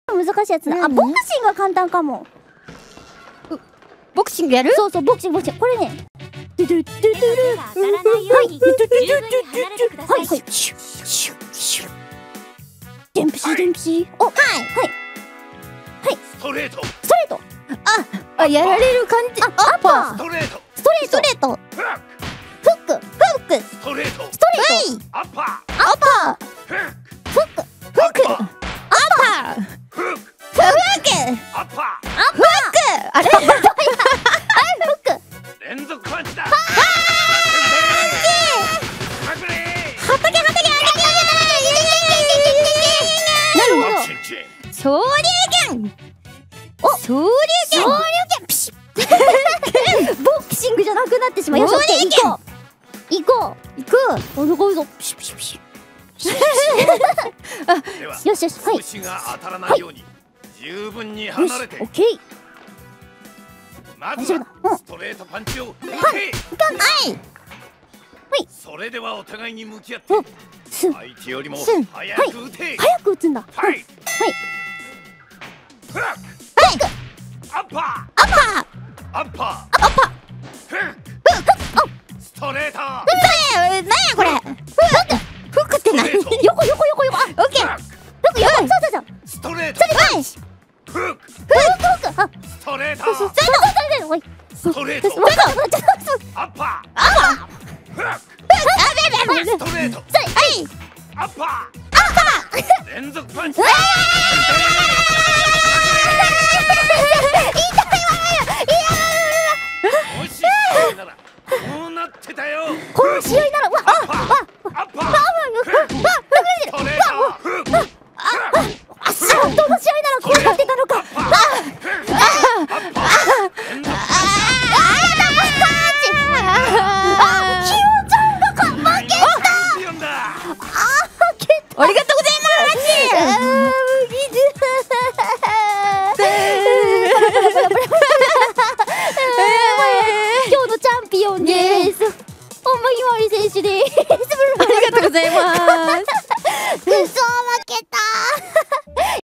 難しいやつだ。あ、ボクシングは簡単かも。 ボクシングやる？ そうそう、ボクシング。これね。ドゥドゥドゥドゥル。はい。はい。シュッシュッシュッ。デンプシーデンプシー。お、はい。はい。 ストレート。 あ、やられる感じ。 アッパー。 ストレート。 ストレート。 フック。 フック。 ストレート。 ストレート。 アッパアッパー。 ー。フック。 フック。 アッパー。 アッパー。 フック。 フック。 アッパあれ？ フック。 ー。連続パンチだ。 なるほど。 昇竜拳。昇竜拳。 ピシッ。ボクシングじゃなくなってしまう。よし、オッケー、行こう。お、すごいぞ。ピシッピシッピシッ。よしよし、はい。 拳が当たらないように十分に離れて。 オッケー。 まずはストレートパンチを打て。それではお互いに向き合って相手よりも早く打て。 早く打つんだ。 はい。フック。アッパー。アッパー。フック。ストレート。 なんやこれ。フックって何？ 横。あ、 オッケー。 そう。 ストレート。フック。 あ、 ストレート。 そう。 ストレート。アッパー。フック。ストレート。アッパー。連続パンチ。もし試合ならこうなってたよ。 この試合なら、 アッパー。ストレート。フック。 どの試合ならこうなってたのか。 ありがとうございます今日のチャンピオンです。本間ひまわり選手です。 ありがとうございます。 くそ負